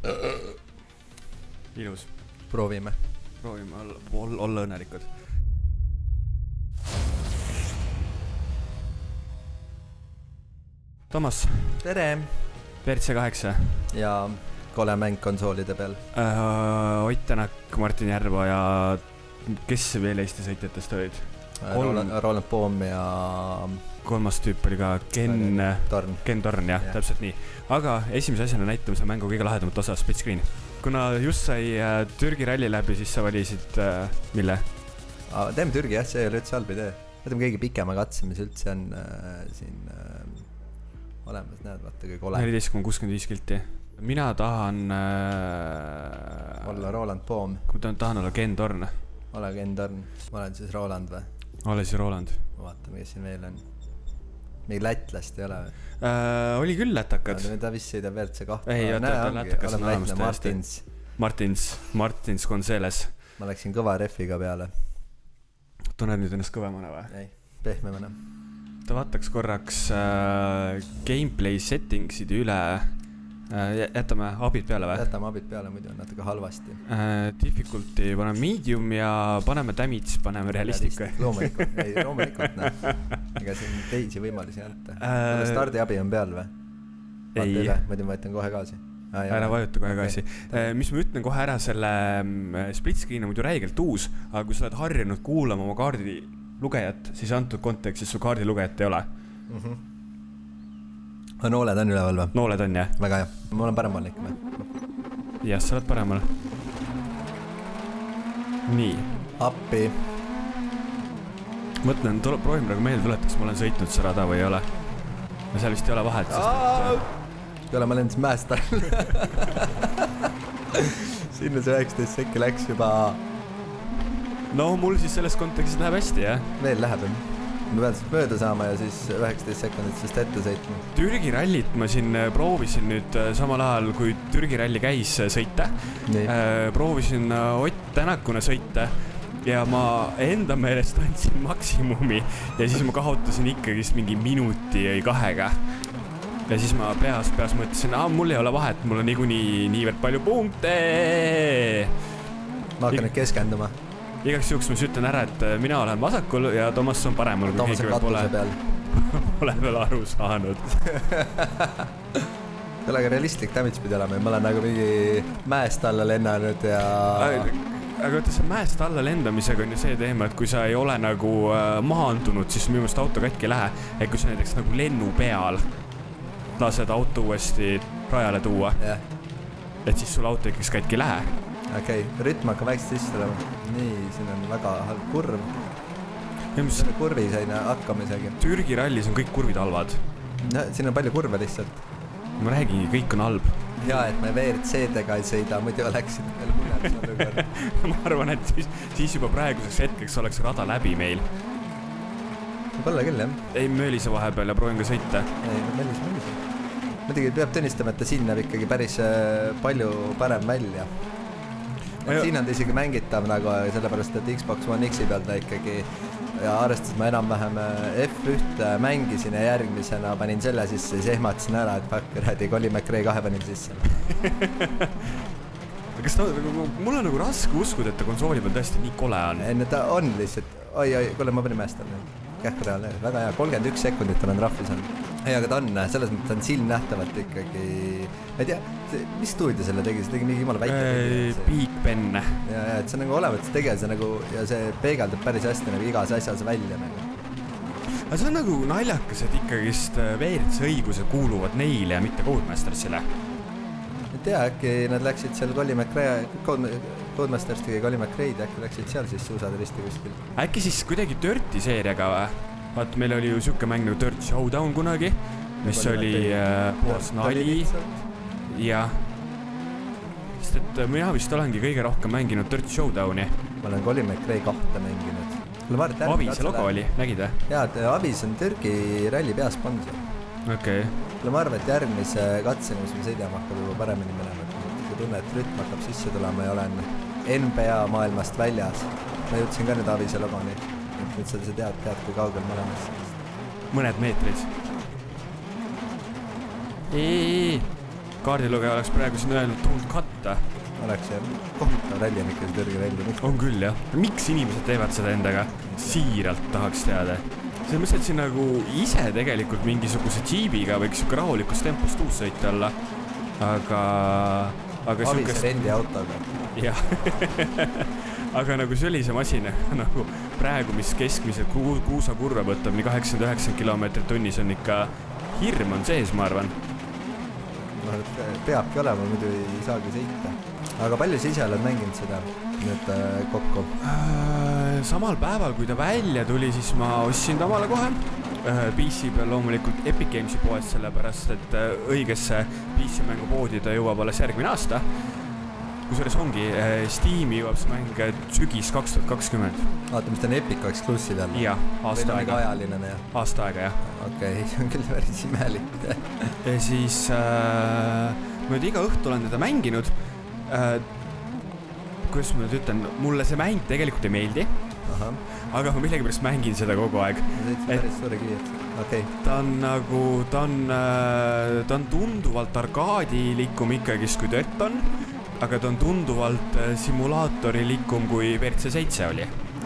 Ilus. Proovime olla õnnelikud. Toomas. Tere! WRC 8. Ja kole mäng konsoolide peal. Ott Tänak, Martin Järva ja kes veel Eesti sõitjatest olid? Roland Poom ja... Kolmas tüüp oli ka Ken Torn, jah, täpselt nii. Aga esimese asjana näitame see mängu kõige lahedamat osa, split screen. Kuna just sai Türgi ralli läbi, siis sa valisid mille? Teeme Türgi, jah, see ei ole üldse halb idee. Võtame kõige pikema katse, mis üldse on siin olemas, näed, vaata kõik ole. 14,65 kilti. Mina tahan... olla Roland Poom. Ma tahan olla Ken Torn. Ole Ken Torn. Ma olen siis Roland või? Ole siis Roland. Vaatame, kes siin veel on. Mingi lätlast ei ole või? Oli küll lätakad. Ta vist sõidab WRC 2. Ei, lätakas on olemas täiesti. Martins Gonzales. Ma läksin kõva refiga peale. Tunned nüüd ennast kõvemana või? Ei, pehmemana. Ta vaataks korraks gameplay settingsid üle. Jätame abid peale või? Jätame abid peale, muidu on natuke halvasti. Difficulty paneme medium ja paneme damage, paneme realistic. Loomulikult, ega siin teisi võimalusi anta. Stardiabi on peal või? Ei. Muidu ma võtan kohe gaasi. Ära vajuta kohe gaasi. Mis ma ütlen kohe ära, selle split screen on muidu räigelt uus, aga kui sa oled harjunud kuulama oma kaardi lugejat, siis antud kontekstis su kaardi lugejat ei ole. Nooled on üleval või? Nooled on, jah. Väga hea. Ma olen paremal ikka või? Jah, sa oled paremal. Nii. Appi. Mõtlen, proovime praegu meelde tuletaks, ma olen sõitnud see rada või ei ole. Ja seal vist ei ole vahet, Kui ole, ma olen siis mäest all. Sinna see 19 sekki läks juba... No mul siis selles kontekstis läheb hästi, jah? Veel läheb, Ma pean siis mööda saama ja siis 19 sekundit sest ette sõitma. Türgi rallit ma siin proovisin nüüd samal ajal, kui Türgi ralli käis sõita. Proovisin Ott Tänakuna sõita ja ma enda meelest andsin maksimumi ja siis ma kaotasin ikkagist mingi minuti või 2-ga. Ja siis ma peas mõtlesin, mul ei ole vahet, mul on niivõrd palju punkte. Ma hakkan nüüd keskenduma. Igaks juhuks ma ütlen ära, et mina olen vasakul ja Toomas on paremul. Toomas on katuse peal. Pole veel aru saanud. Tule aga realistlik damage pidi olema ja ma olen nagu mingi mäest alla lennanud ja... Aga võtta see mäest alla lendamisega on ju see teema, et kui sa ei ole nagu maandunud, siis minu meelest auto katki ei lähe. Et kui sa näiteks nagu lennu peal lased auto uuesti rajale tuua, et siis sul auto ikkis katki ei lähe. Okei, rütm hakkab väikselt sisse tulema. Nii, siin on väga halb kurv. Kurvi sain hakkama isegi. Türgi rallis on kõik kurvid halvad. Siin on palju kurve lihtsalt. Ma räägin, kõik on halb. Jaa, et me WRC-dega ei sõida, muidu oleksid veel hullem. Ma arvan, et siis juba praeguseks hetkeks oleks rada läbi meil. Võib-olla küll, jah. Ei, möölise vahepeal ja proovin ka sõita. Ei, möölise. Muidugi peab tunnistama, et ta siin näeb ikkagi päris palju parem välja. Siin on ta isegi mängitav nagu, sellepärast, et Xbox One X-i peal ta ikkagi ja arvestades ma enam-vähem F1 mängisin ja järgmisena panin selle sisse, siis ehmatasin ära, et fuck, Colin McRae 2 panin sisse. Mul on nagu raske uskuda, et ta konsooli peal tõesti nii kole on. Ei, ta on lihtsalt, kuule, ma panin mäest all. Kähku reaalne, väga hea, 31 sekundit olen rahvis on. Ei, aga ta on, selles mõttes on silm nähtavalt ikkagi, ma ei tea, mis stuudio selle tegi, see tegi mingi jumala väike Big Ben. Ja, et see on nagu olevat see tegelse nagu, ja see peegeldab päris hästi nagu igas asjas välja nagu. Aga see on nagu naljakas, et ikkagist WRC õigused kuuluvad neile ja mitte Codemastersile. Ei tea, äkki nad läksid seal Codemasterst tegi Colin McRae'd, äkki läksid seal siis suusad risti kuskil. Äkki siis kuidagi Dirty seeriaga või? Vaat meil oli ju siuke mäng nagu Dirt Showdown kunagi, mis oli puhas nali ja sest et mina vist olengi kõige rohkem mänginud Dirt Showdowni. Ma olen Colin McRae 2 mänginud. Avise logo oli, nägid või? Jaa, Avis on Türgi ralli peasponsor. Okei. Ma arvan, et järgmise katseni, mis me sõidama hakkab juba paremini minema. Kui tunne, et rütm hakkab sisse tulema ja olen NBA maailmast väljas. Ma jõudsin ka nüüd Avise logoni. Nüüd sa tead, kui kaugel ma olen. Mõned meetrid. kaardilugeja oleks praegu siin öelnud don't katta. Oleks kohutav ralli on ikka Türgi ralli. On küll jah. Miks inimesed teevad seda endaga? Siiralt tahaks teada. See mõttes, et siin nagu ise tegelikult mingisuguse džiibiga võiks siuke rahulikus tempos tuus sõita olla. Aga Avise rendi autoga. Jah. Aga nagu sellise masina nagu praegu, mis keskmiselt kuusa kurve võtab nii 89 km tunnis on ikka hirm on sees, ma arvan. Peabki olema, muidu ei saagi sõita. Aga palju sa ise oled mänginud seda nüüd kokku? Samal päeval, kui ta välja tuli, siis ma ostsin ta omale kohe. PC peal loomulikult Epic Gamesi poest, sellepärast, et õigesse PC mängupoodi ta jõuab alles järgmine aasta. Kusjuures ongi, Steam'i jõuab see mäng sügis 2020. Vaata, mis ta on Epic eksklusiiv jälle? Jah, aasta aega. Ajaline, jah? Aasta aega, jah. Okei, see on küll päris imelik. Ja siis ma nüüd iga õhtu olen teda mänginud. Kuidas ma nüüd ütlen, mulle see mäng tegelikult ei meeldi. Aga ma millegipärast mängin seda kogu aeg. Päris suure kiiret. Okay. Ta on nagu, ta on tunduvalt arkaadilikum ikkagist kui Dirt on, aga ta on tunduvalt simulaatorilikum kui WRC 7 oli.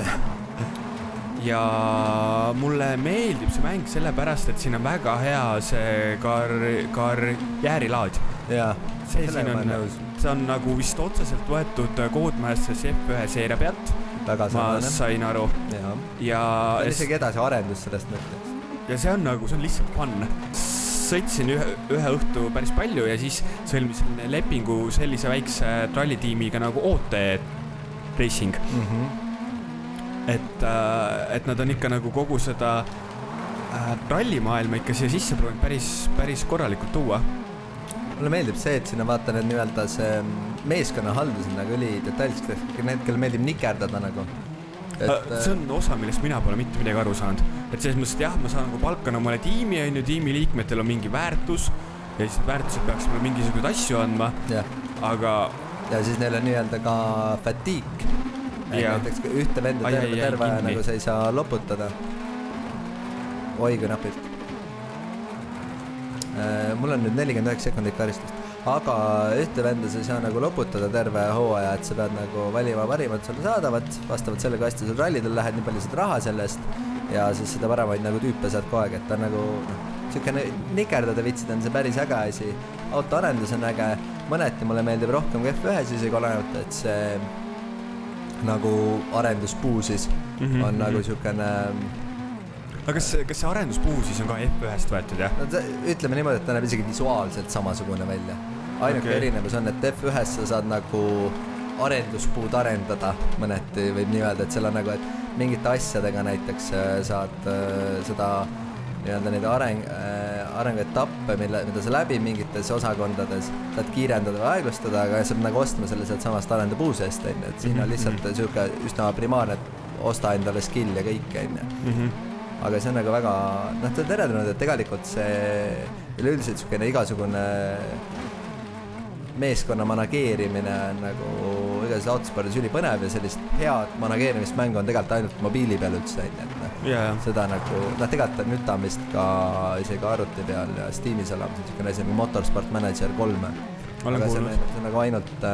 Ja mulle meeldib see mäng sellepärast, et siin on väga hea see karjäärilaad. Jaa, sellega ma nõus. See on nagu vist otseselt võetud Codemasters F1 seeria pealt. Väga ma sain aru. Ja on isegi edasi arendus sellest mõttes. Ja see on nagu, see on lihtsalt fun. Sõitsin ühe õhtu päris palju ja siis sõlmisin lepingu sellise väikse trallitiimiga nagu OT Racing. Et nad on ikka nagu kogu seda trallimaailma ikka siia sisse proovinud päris korralikult tuua. Mulle meeldib see, et sinna vaata need nii-öelda see meeskonnahaldus on nagu üli detailseks, need, kellel meeldib nikerdada nagu. See on osa, millest mina pole mitte midagi aru saanud. Et selles mõttes, et jah, ma saan nagu palkan omale tiimi, tiimi liikmetel on mingi väärtus ja siis väärtused peaks mulle mingisugused asju andma. Aga... Ja siis neil on nii-öelda ka fatiik. Näiteks ühte venda terve nagu sa ei saa loputada. Oi, kui napilt. Mul on nüüd 49 sekundit karistust, aga ühte venda sa ei saa nagu loputada terve hooaja, et sa pead nagu valima parimad sulle saadavat, vastavalt selle kasti sul rallidel lähed nii palju saad raha sellest ja siis seda paremaid nagu tüüpe saad kogu aeg, et ta on nagu siukene nikerdada vitsid on see päris äge asi, autoarendus on äge, mõneti mulle meeldib rohkem kui F1 isegi olenevalt, et see nagu arenduspuu siis on nagu siukene. Aga kas see arenduspuu siis on ka F1-st võetud, jah? No, ütleme niimoodi, et ta näeb isegi visuaalselt samasugune välja. Ainuke erinevus on, et F1-s sa saad nagu arenduspuud arendada mõneti, võib nii öelda, et seal on nagu, et mingite asjadega näiteks saad seda nii-öelda neid arenguetappe, mida sa läbi mingites osakondades saad kiirendada või aeglustada, aga saab nagu ostma selle sealt samast arendupuusest, et siin on lihtsalt siuke üsna primaarne, et osta endale skill ja kõik, aga see on nagu väga, ta on teretanud, et tegelikult see üleüldiselt siukene igasugune meeskonna manageerimine on nagu igasuguses autospordis ülipõnev ja sellist head manageerimismängu on tegelikult ainult mobiili peal üldse, seda nagu, tegelikult on nutamist ka isegi arvuti peal ja Steamis olemas on siukene asi nagu Motorsport Manager 3, aga see on nagu ainult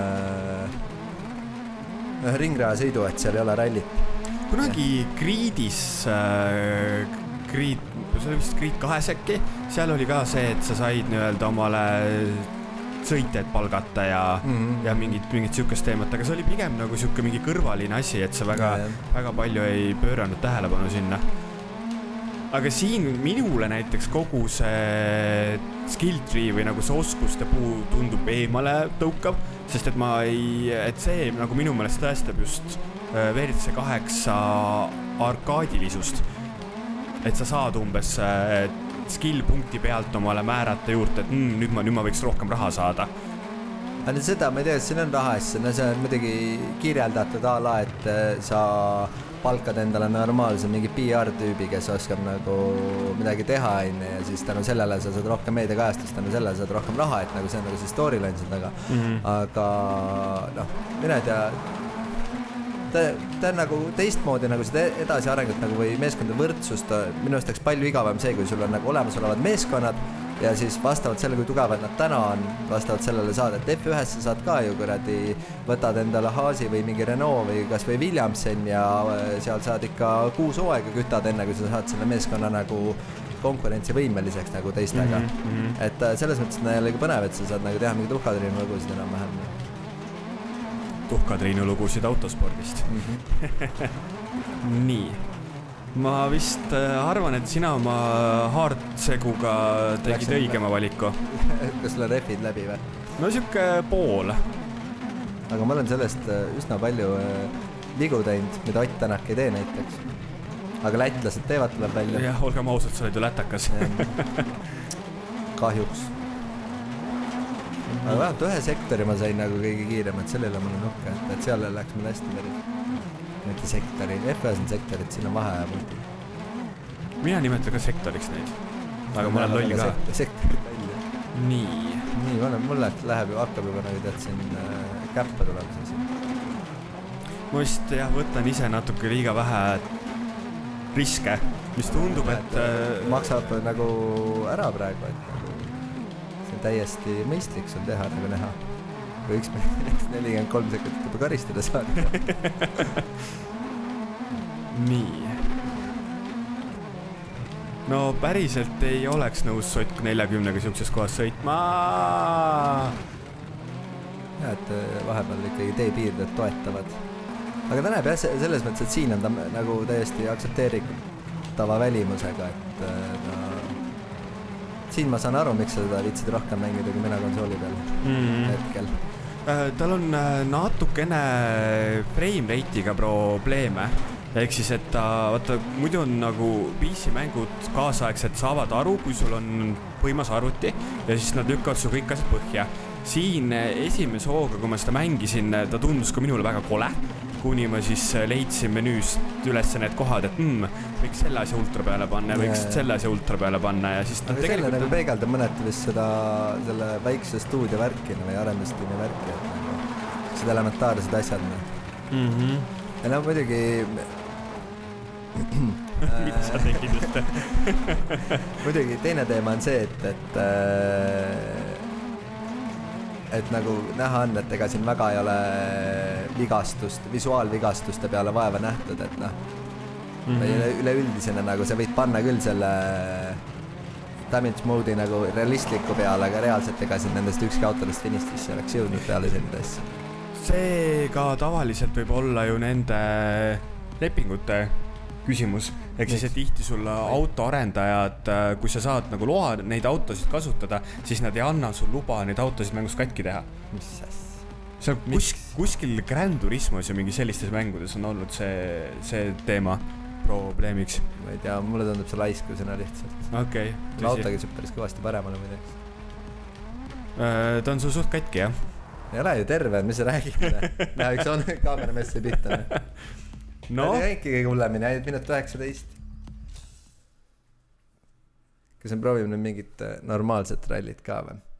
ringraja sõidu, et seal ei ole rallit. Kunagi Gridis, see oli vist Grid 2 äkki, seal oli ka see, et sa said nii-öelda omale sõitjad palgata ja mingit siukest teemat, aga see oli pigem nagu siuke mingi kõrvaline asi, et sa väga palju ei pööranud tähelepanu sinna. Aga siin minule näiteks kogu see skill tree või nagu see oskuste puu tundub eemale tõukav, sest et see nagu minu meelest tõestab just WRC 8 arkaadilisust, et sa saad umbes skill punkti pealt omale määrata juurde, et nüüd ma võiks rohkem raha saada. Aga seda ma ei tea, et siin on raha asja, see on muidugi kirjeldatud ala, et sa palkad endale normaalse mingi PR-tüübi, kes oskab nagu midagi teha ja siis tänu sellele sa saad rohkem meediakajastust, tänu sellele saad rohkem raha, et nagu see on nagu see storyline seal taga. Aga mina ei tea, ta on nagu teistmoodi nagu seda edasi arengut nagu või meeskondade võrdsust, minu arust oleks palju igavam see, kui sul on nagu olemasolevad meeskonnad ja siis vastavalt selle, kui tugevad nad täna on, vastavalt sellele saad, et F1-sse saad ka ju kuradi, võtad endale Haasi või mingi Renault või kas või Williamson ja seal saad ikka 6 hooaega kütad enne, kui sa saad selle meeskonna nagu konkurentsivõimeliseks nagu teistega. Et selles mõttes on jällegi põnev, et sa saad nagu teha mingi Tuhka-Triinu lugusid enam-vähem. Tuhka-Triinu lugusid autospordist. Nii. Ma vist arvan, et sina oma hardseguga tegid õigema valiku. Kas sulle refid läbi või? No siuke pool. Aga ma olen sellest üsna palju vigu teinud, mida Ott Tänak ei tee näiteks. Aga lätlased teevad tuleb välja. Jah, olgem ausalt, sa oled ju lätakas. Kahjuks. Aga vähemalt ühe sektori ma sain nagu kõige kiirem, et sellele mul on uhke, et seal läks meil hästi päris. Mitte sektori, F1 on sektorid, siin on vahe ja multi. Mina nimetan ka sektoriks neid. Aga ma olen loll ka. Sektorid välja. Nii. Mul läheb ju, hakkab juba nagu tead siin käppa tulemas. Ma vist võtan ise natuke liiga vähe riske, mis tundub, et maksab nagu ära praegu, et nagu see on täiesti mõistlik sul teha nagu näha. Või 43 sekundit juba karistada saada. Nii. No päriselt ei oleks nõus Sotk 40-ga siukses kohas sõitma. Ja, et vahepeal ikkagi teepiirded toetavad. Aga ta näeb jah selles mõttes, et siin on ta nagu täiesti aktsepteeritava välimusega, et siin ma saan aru, miks sa seda viitsid rohkem mängida kui mina konsooli peal hetkel. Tal on natukene frame rate'iga probleeme. Ehk siis, et vaata, muidu on nagu PC-mängud kaasaegsed saavad aru, kui sul on võimas arvuti ja siis nad lükkavad su kõik asjad põhja. Siin esimese hooga, kui ma seda mängisin, ta tundus ka minule väga kole, kuni ma siis leidsin menüüst üles need kohad, et võiks selle asja ultra peale panna ja võiks selle asja ultra peale panna ja siis aga selle nagu peegeldab mõneti vist selle väikse stuudio värkina või arendustiimi värki, et nagu seda elementaarsed asjad. Ja no muidugi mida sa tegid just? Muidugi teine teema on see, et nagu näha on, et ega siin väga ei ole visuaalvigastuste peale vaeva nähtud, et üleüldisena nagu sa võid panna küll selle damage mode'i nagu realistliku peale, aga reaalselt ega siin nendest ükski autodest finistisse oleks jõudnud peale selline asja. See ka tavaliselt võib olla ju nende lepingute küsimus. Ehk siis, et tihti sulle autoarendajad, kui sa saad nagu loa neid autosid kasutada, siis nad ei anna sul luba neid autosid mängus katki teha. See on kuskil Gran Turismos ja mingi sellistes mängudes on olnud see teema probleemiks. Ma ei tea, mulle tundub see laiskusena lihtsalt. Okei. Autoga saab päris kõvasti paremale midagi. Ta on sul suht katki, jah? Ei ole ju terve, mis sa räägid? Näha üks on kaameramessi pihta. No. Ta oli äkki kõige hullemini, ainult minut 19. Kas me proovime nüüd mingit normaalset rallit ka või?